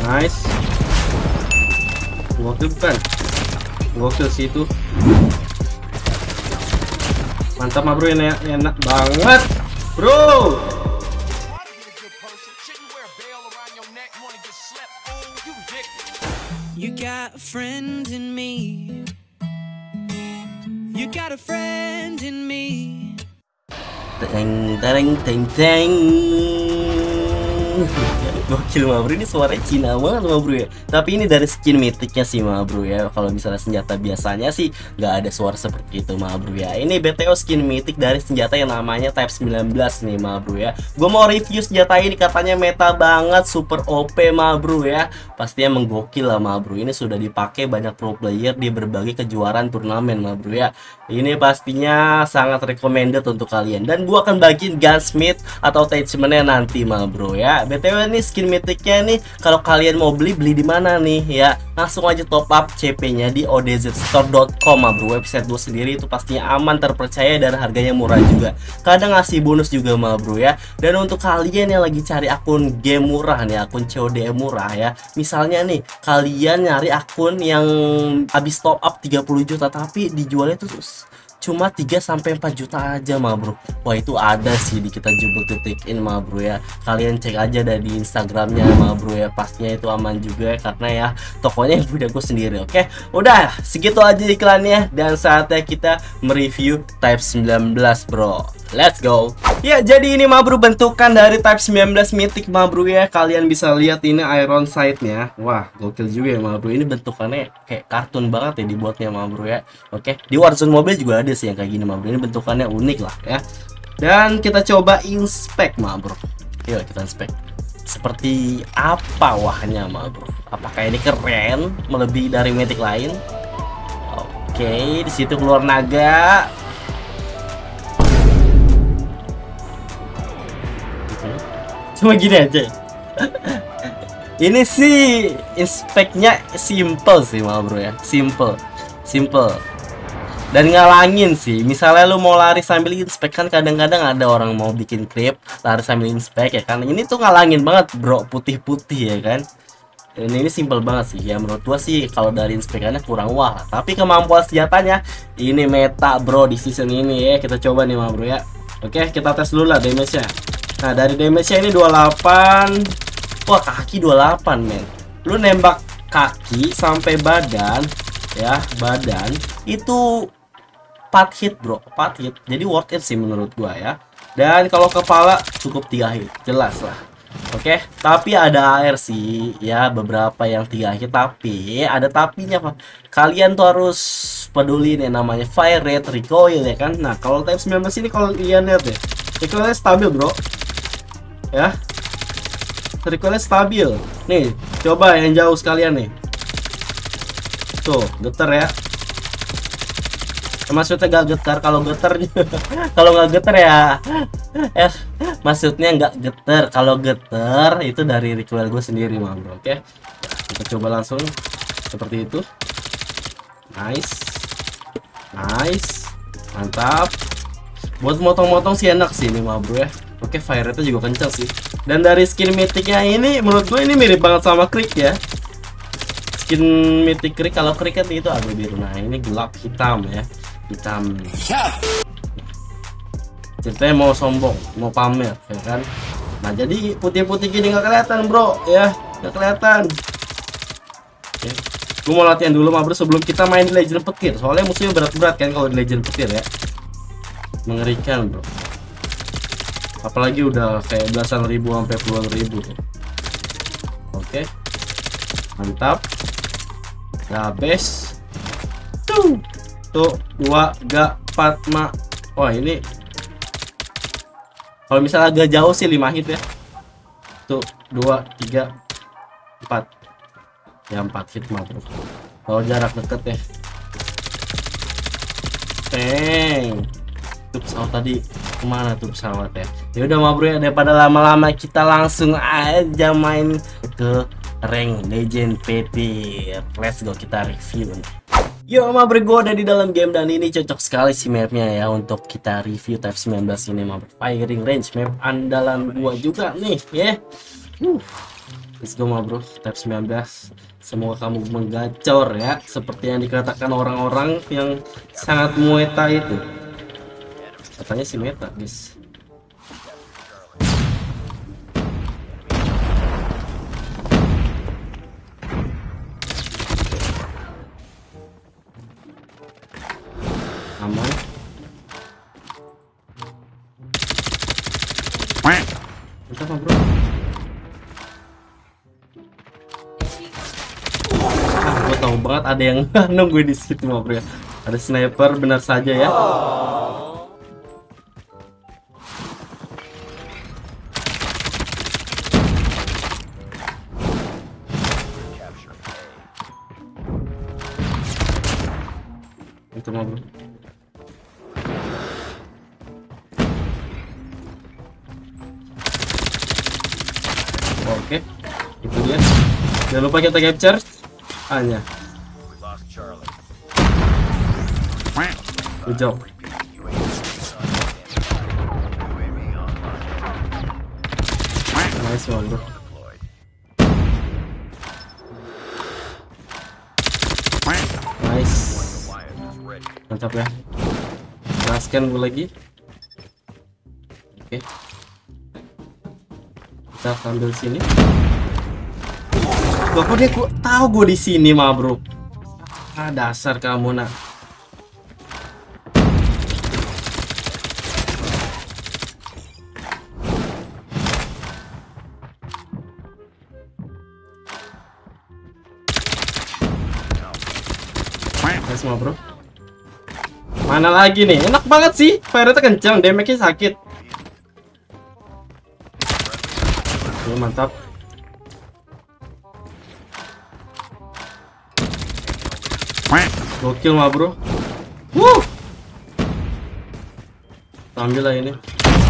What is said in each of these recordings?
Nice. Gokil bukan? Gokil sih itu. Mantap mah bro, ini enak banget bro. You got a friend in me. You got a friend in me. Teng teng teng teng. Gokil mah bro, ini suaranya Cina banget mah bro ya. Tapi ini dari skin mythicnya sih mah bro ya. Kalau misalnya senjata biasanya sih nggak ada suara seperti itu mah bro ya. Ini BTO skin mythic dari senjata yang namanya Type 19 nih mah bro ya. Gue mau review senjata ini, katanya meta banget, super OP mah bro ya. Pastinya menggokil lah mah bro. Ini sudah dipakai banyak pro player di berbagai kejuaraan turnamen mah bro ya. Ini pastinya sangat recommended untuk kalian. Dan gue akan bagiin gunsmith atau attachmentnya nanti mah bro ya. BTW ini skin mythicnya nih, kalau kalian mau beli di mana nih ya, langsung aja top up CP-nya di odzstore.com bro. Website gue sendiri itu pastinya aman, terpercaya, dan harganya murah juga. Kadang ngasih bonus juga mah bro ya. Dan untuk kalian yang lagi cari akun game murah nih, akun COD murah ya, misalnya nih kalian nyari akun yang habis top up 30 juta tapi dijualnya tuh cuma 3-4 juta aja mah bro. Wah itu ada sih di kita jubel.in mah bro ya. Kalian cek aja dari Instagramnya mah bro ya. Pastinya itu aman juga ya, karena ya tokonya yang punya gue sendiri. Oke, udah segitu aja iklannya, dan saatnya kita mereview Type 19 bro. Let's go. Ya, jadi ini mah bro bentukan dari Type 19 Mythic mah bro ya. Kalian bisa lihat ini iron sight-nya. Wah, gokil juga ya mah bro. Ini bentukannya kayak kartun banget ya dibuatnya mah bro ya. Oke, di Warzone Mobile juga ada sih yang kayak gini mah bro. Ini bentukannya unik lah ya. Dan kita coba inspect mah bro. Yuk kita inspect. Seperti apa wahnya mah bro? Apakah ini keren melebihi dari Mythic lain? Oke, di situ keluar naga. Cuma gini aja. Ini sih inspeknya simple sih mah bro ya. Simple dan ngalangin sih. Misalnya lu mau lari sambil inspek, kan kadang-kadang ada orang mau bikin clip lari sambil inspek ya kan. Ini tuh ngalangin banget bro, putih-putih ya kan. Dan ini simple banget sih ya, menurut gua sih kalau dari inspekannya kurang wah. Tapi kemampuan senjatanya ini meta bro di season ini ya. Kita coba nih mah bro ya. Oke, kita tes dulu lah damage-nya. Nah, dari damage-nya ini 28. Wah, kaki 28, men. Lu nembak kaki sampai badan ya, badan itu 4 hit, bro. 4 hit. Jadi worth it sih menurut gua ya. Dan kalau kepala cukup 3 hit, jelas lah. Oke, tapi ada AR sih ya, beberapa yang 3 hit, tapi ada tapinya, Pak. Kalian tuh harus peduli nih namanya fire rate, recoil ya kan. Nah, kalau Type 19 ini kalau kalian lihat deh, recoilnya stabil, bro. Ya, recoilnya stabil. Nih, coba yang jauh sekalian nih. Tuh, getar ya. Maksudnya gak getar, kalau getar kalau nggak getar ya maksudnya nggak getar. Kalau getar itu dari recoil gue sendiri mah bro. Oke, kita coba langsung seperti itu. Nice, mantap. Buat motong-motong sih enak sih ini mah bro ya. Oke, fire rate juga kencang sih. Dan dari skin mythicnya ini menurut gue ini mirip banget sama Krieg ya. Skin mythic Krieg, kalau Krieg kan itu agak biru. Nah, ini gelap hitam ya. Hitam. Ceritanya mau sombong, mau pamer ya kan. Nah, jadi putih-putih gini nggak kelihatan bro ya, nggak kelihatan. Oke, gue mau latihan dulu mah bro sebelum kita main di Legend Petir. Soalnya musuhnya berat-berat kan kalau di Legend Petir ya. Mengerikan bro. Apalagi udah kayak belasan ribu sampai puluhan ribu. Oke, mantap. Habis. Tuh 2, 3, 4, 5. Wah ini kalau misalnya agak jauh sih 5 hit ya. Tuh 2, 3, 4. Ya 4 hit mah bro. Kalau jarak deket ya. Tuh pesawat tadi kemana tuh pesawat ya? Ya udah mah bro ya, daripada lama-lama kita langsung aja main ke rank Legend Petir. Let's go, kita review nih. Yo mah bro, gue ada di dalam game dan ini cocok sekali sih mapnya ya untuk kita review Type 19 ini mah. Firing range map andalan gua juga nih ya. Let's go ma bro, tab 19. Semoga kamu menggacor ya, seperti yang dikatakan orang-orang yang sangat mueta itu. Katanya si meta guys. Aman. Mantap ma bro. Gue tahu banget ada yang nunggu di situ ma bro ya. Ada sniper benar saja ya. Itu ma bro. Oke, itu dia. Jangan lupa kita capture hanya. Good job. Nice one bro. Nice. Mantap ya. Nah, scan gue lagi. Oke. Kita ambil sini. Loh, kok dia tahu gue di sini mah bro. Ah, dasar kamu nak. Nice mah bro. Mana lagi nih? Enak banget sih. Fire-nya kencang, damage-nya sakit. Oke, mantap. Gokil mah bro. Wuh. Ambil lah ini.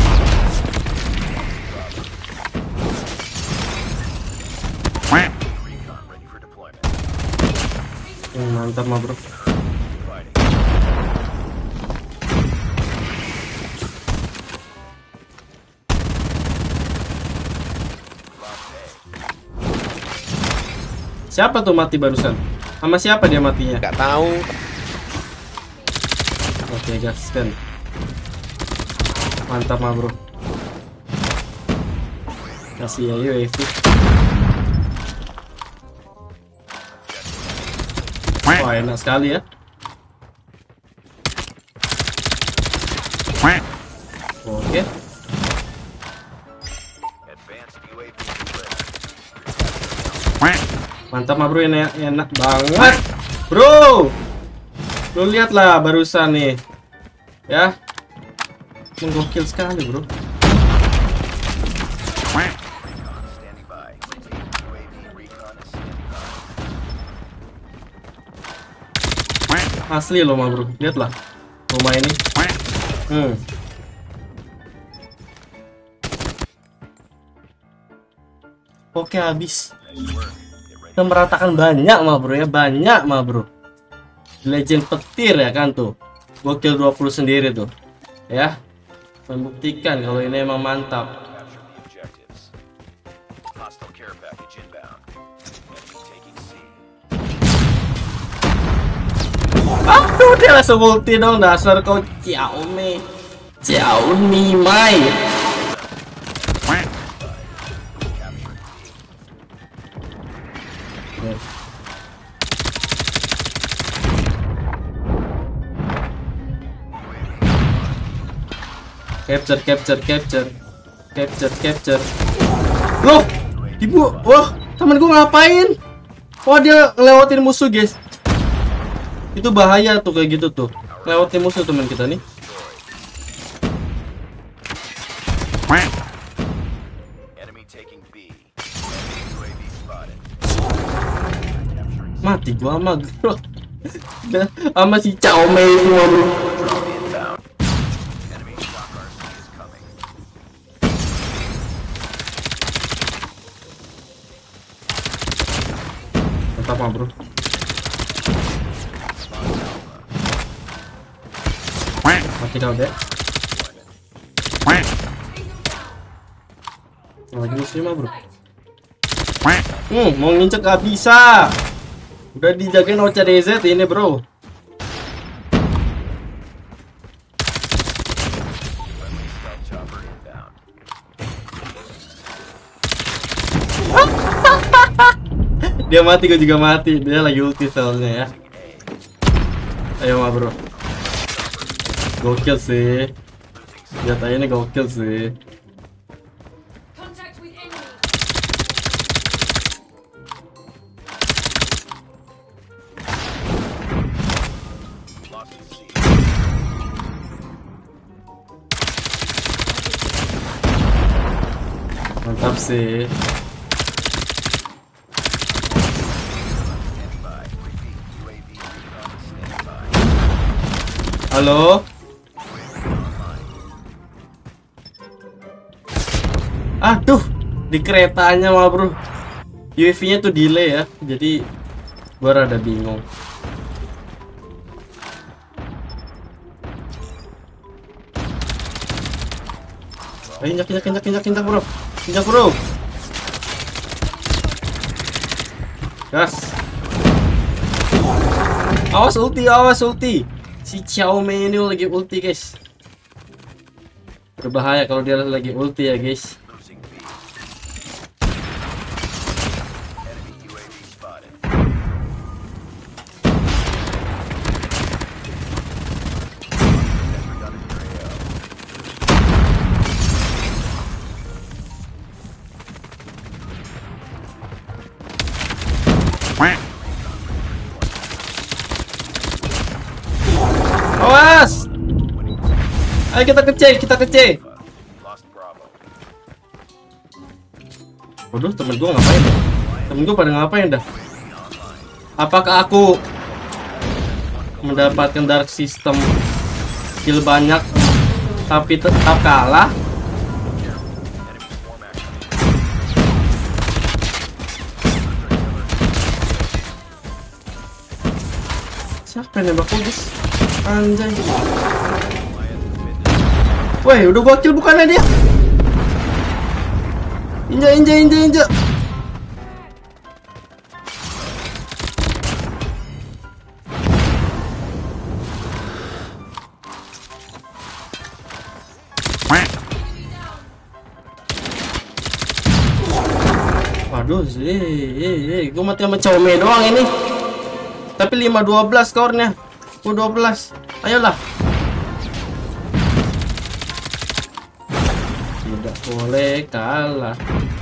Mantap mah bro. Siapa tuh mati barusan? Sama siapa dia matinya? Nggak tahu. Oke, gaskan. Mantap mah bro. Kasih ya UAV. Wah, enak sekali ya. Oke. Mantap mah bro, enak banget bro. Lu lihatlah barusan nih ya, menggokil sekali bro. Asli loh mah bro, lihatlah rumah ini. Oke, habis. Kita meratakan banyak mah bro ya, banyak mah bro. Legend petir ya kan tuh. Gokil 20 sendiri tuh. Ya. Membuktikan kalau ini emang mantap. Aduh, dia langsung ulti dong, dasar kau Xiaomi. Xiaomi Mai. Capture. Loh, ibu, wah, temen gue ngapain? Wah, dia ngelewatin musuh guys. Itu bahaya tuh kayak gitu tuh. Ngelewatin musuh teman kita nih. Mati gua sama bro. Sama si Xiaomi semua bro. Mantap mah bro. Mati kau deh. Lagi musuh mah bro. Mau nginjek gak bisa. Udah dijagain OCDZ ini bro. Dia mati, gue juga mati. Dia lagi ulti soalnya ya. Ayo mah bro. Gokil sih. Senjatanya ini gokil sih. Mantap sih. Halo. Aduh, di keretanya mah bro. UAV-nya tuh delay ya, jadi gua rada bingung. Ayo injak bro. Injak bro. Gas. Awas ulti. Si Xiaomi ini lagi ulti guys. Berbahaya kalau dia lagi ulti ya guys. Awas! Ayo kita kece. Waduh, temen gua ngapain dah? Temen gua pada ngapain dah? Apakah aku mendapatkan dark system kill banyak tapi tetap kalah? Siapa yang nembak guys? Anjay. Woi, udah gua kill bukannya dia? Injak. Waduh, gua mati sama Xiaomi doang ini. Tapi 5-12 skornya. Gua 12. Ayolah. Tidak boleh kalah.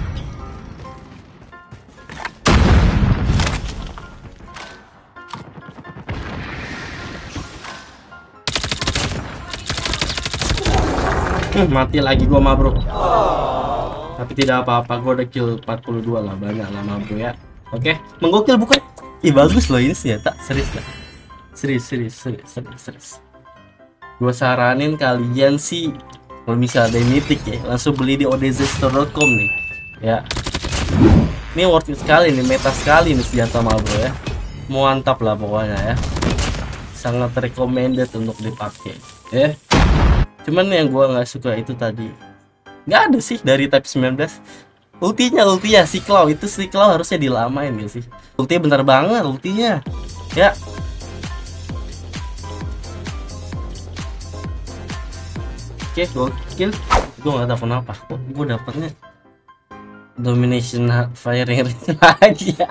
Mati lagi gua mah bro. Tapi tidak apa-apa, gua udah kill 42 lah, banyak lah mah bro ya. Oke, menggokil bukan? Ih bagus loh ini senjata, serius lah. Serius. Gua saranin kalian sih kalau misalnya ada mythic ya, langsung beli di odzstore.com nih. Ya. Ini worth it sekali nih, meta sekali nih senjata mah bro ya. Mantap lah pokoknya ya. Sangat recommended untuk dipakai. Cuman yang gua nggak suka itu tadi. Nggak ada sih dari Type 19. Ultinya si Claw itu, si Claw harusnya dilamain ya sih. Ultinya bentar banget ultinya. Ya. Oke, gokil. Gue nggak tahu kenapa kok gue dapetnya domination firing range lagi ya.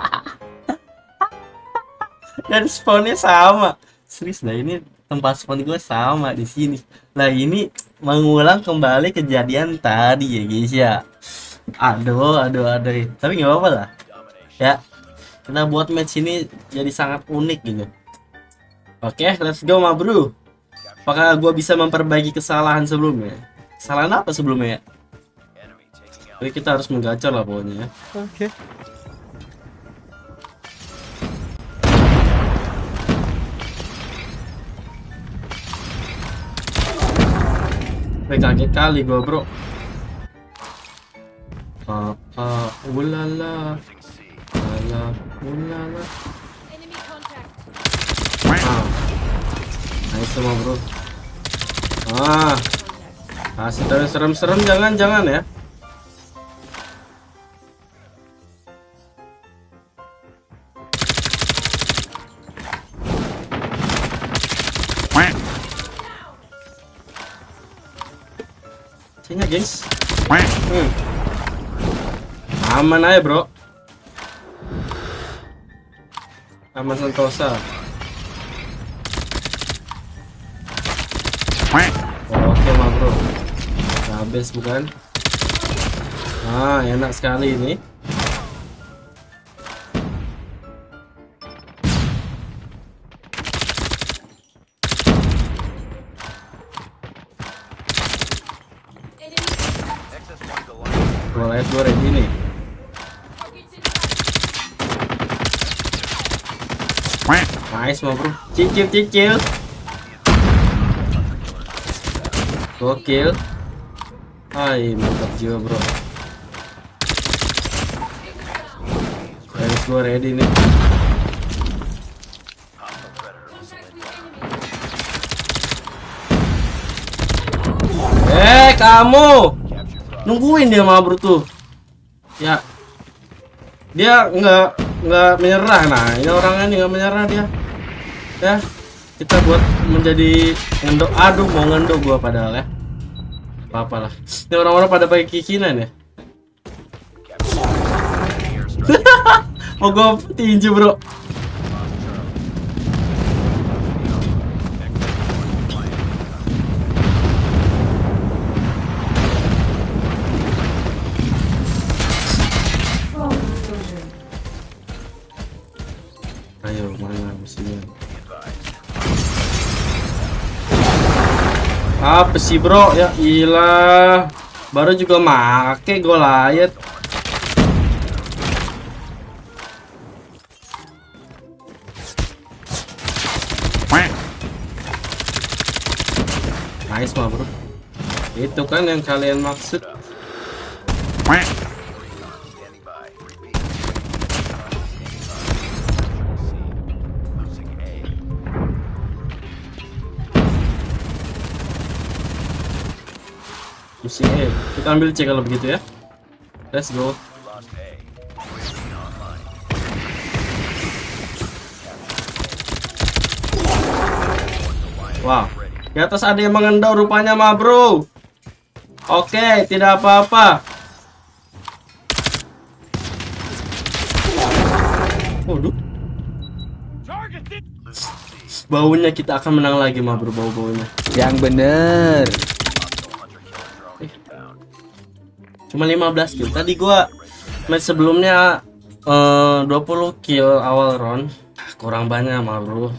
Dan spawnnya sama. Serius dah, ini tempat spawn gue sama di sini. Nah ini mengulang kembali kejadian tadi ya guys ya. Aduh. Tapi nggak apa-apa lah. Ya, kita buat match ini jadi sangat unik gitu. Oke, let's go ma bro. Apakah gua bisa memperbaiki kesalahan sebelumnya? Kesalahan apa sebelumnya ya? Jadi kita harus menggacor lah pokoknya ya. Oke. Kaget kali gua bro. Ulala. Nice semua bro. Kasih serem-serem jangan ya. gengs. Aman aja bro. Aman sentosa. Oke mah bro. Habis bukan? Ah, enak sekali ini. Gue ready nih. Nice mah bro. Cicil. Gokil. Hai, mantap jiwa bro. Guys, gue ready nih. Kamu nungguin dia mah bro tuh. Ya, dia nggak menyerah. Nah, ini orangnya nih nggak menyerah dia. Ya, kita buat menjadi ngendok. Aduh, mau ngendok gua padahal ya. Apa-apalah. Ini orang-orang pada pakai kikinan ya. Mau gua tinju bro. Ayo, mana musuhnya? Apa sih bro? Ya ilah, baru juga make Goliath. Nice mah bro. Itu kan yang kalian maksud. Kita ambil C kalau begitu ya. Let's go. Wow, di atas ada yang mengendau rupanya mah bro. Oke, tidak apa-apa. Waduh. Baunya kita akan menang lagi mah bro, bau-baunya. Yang bener. Cuma 15 kill. Tadi gua match sebelumnya 20 kill awal round. Kurang banyak mah bro.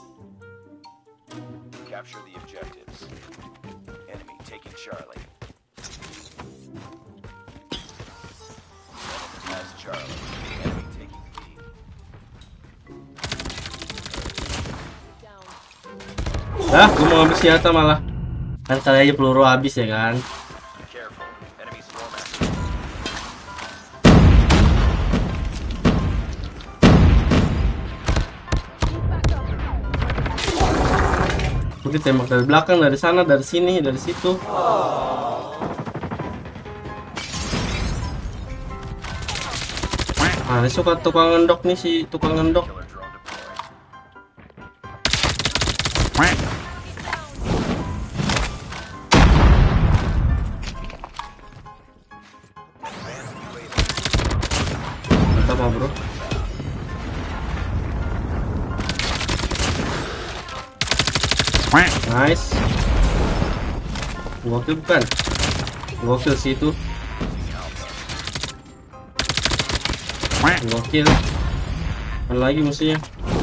Gua mau ngambil senjata malah. Kan kali aja peluru habis ya kan. Mungkin tembak dari belakang, dari sana, dari sini, dari situ. Ah, ini suka tukang ngendok nih si tukang ngendok. Mantap mah bro. Nice. Gokil bukan? Gokil sih itu. Gokil. Ada lagi musuhnya.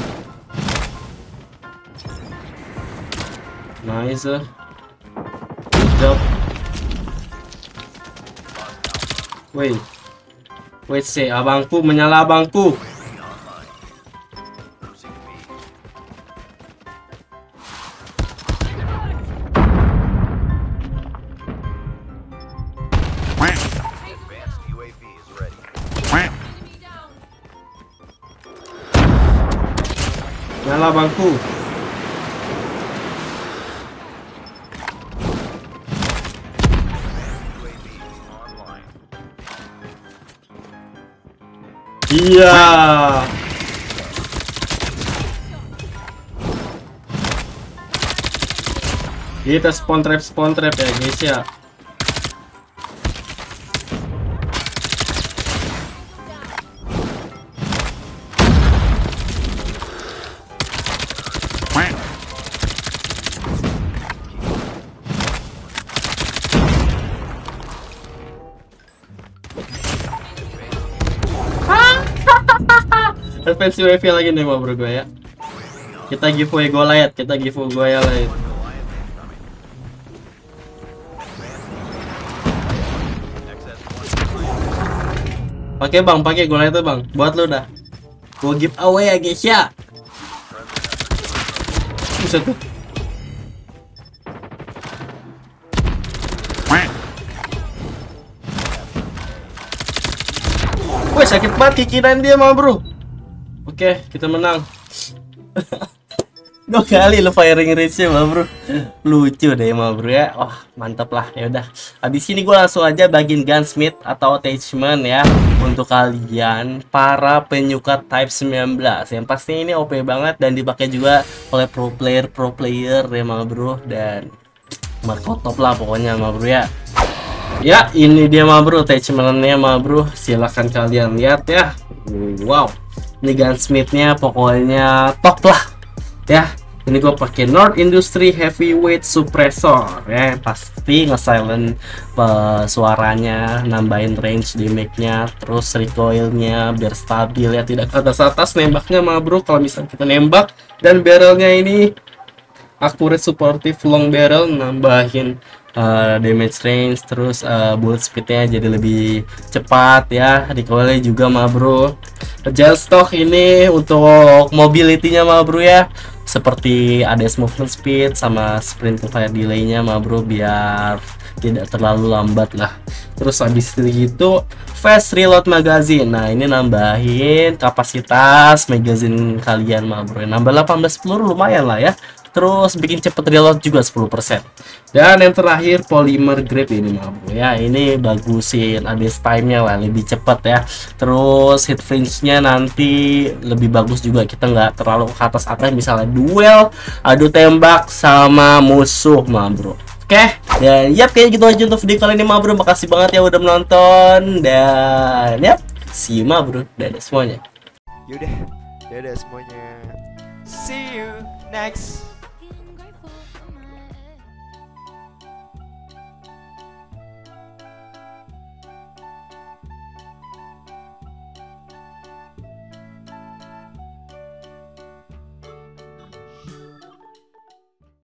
Nice. Good job. Wait sih, abangku menyala abangku. Nyala bangku. Iya. Kita spawn trap ya guys ya. Advance UAV lagi nih ma bro gue ya. Kita giveaway Goliath, kita giveaway Goliath. Pakai bang, pakai Goliath bang. Buat lu dah. Gua giveaway ya guys ya. Buset tuh. Wih sakit banget kikiran dia mah bro. Oke kita menang. 2 kali lo firing range-nya mah bro. Lucu deh mah bro ya. Wah mantap lah ya udah. Habis ini gue langsung aja bagiin gunsmith atau attachment ya untuk kalian para penyuka Type 19. Yang pasti ini OP banget dan dipakai juga oleh pro player ya mah bro, dan markotop lah pokoknya mah bro ya. Ya ini dia mah bro attachmentnya mah bro, silahkan kalian lihat ya. Wow ini gunsmithnya pokoknya top lah ya. Ini gue pakai North Industry Heavyweight Suppressor ya, pasti nge-silent suaranya, nambahin range di mic-nya, terus recoilnya biar stabil ya, tidak ke atas nembaknya mah bro kalau misalnya kita nembak. Dan barrelnya ini accurate supportive long barrel, nambahin damage range, terus bullet speednya jadi lebih cepat ya. Recoilnya juga mah bro. Gel stock ini untuk mobility-nya mah bro ya, seperti ada movement speed sama sprint to fire delay-nya mah bro, biar tidak terlalu lambat lah. Terus habis itu fast reload magazine. Nah ini nambahin kapasitas magazine kalian mah bro, nambah 18 peluru lumayan lah ya. Terus bikin cepet reload juga 10%. Dan yang terakhir polymer grip ini mah bro ya, ini bagusin ADS time nya lah, lebih cepet ya. Terus hit range nya nanti lebih bagus juga, kita nggak terlalu ke atas misalnya duel adu tembak sama musuh mah bro. Oke, dan yap kayak gitu aja untuk video kali ini mah bro. Makasih banget ya udah menonton, dan yap see you mah bro. Dadah semuanya. Yaudah semuanya. See you next